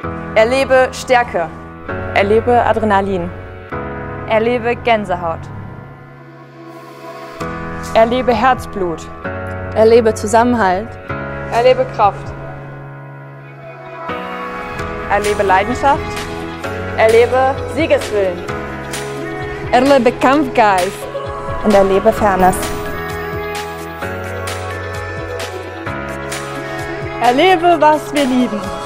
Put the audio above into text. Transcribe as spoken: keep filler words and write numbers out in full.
Erlebe Stärke. Erlebe Adrenalin. Erlebe Gänsehaut. Erlebe Herzblut. Erlebe Zusammenhalt. Erlebe Kraft. Erlebe Leidenschaft. Erlebe Siegeswillen. Erlebe Kampfgeist. Und erlebe Fairness. Erlebe, was wir lieben.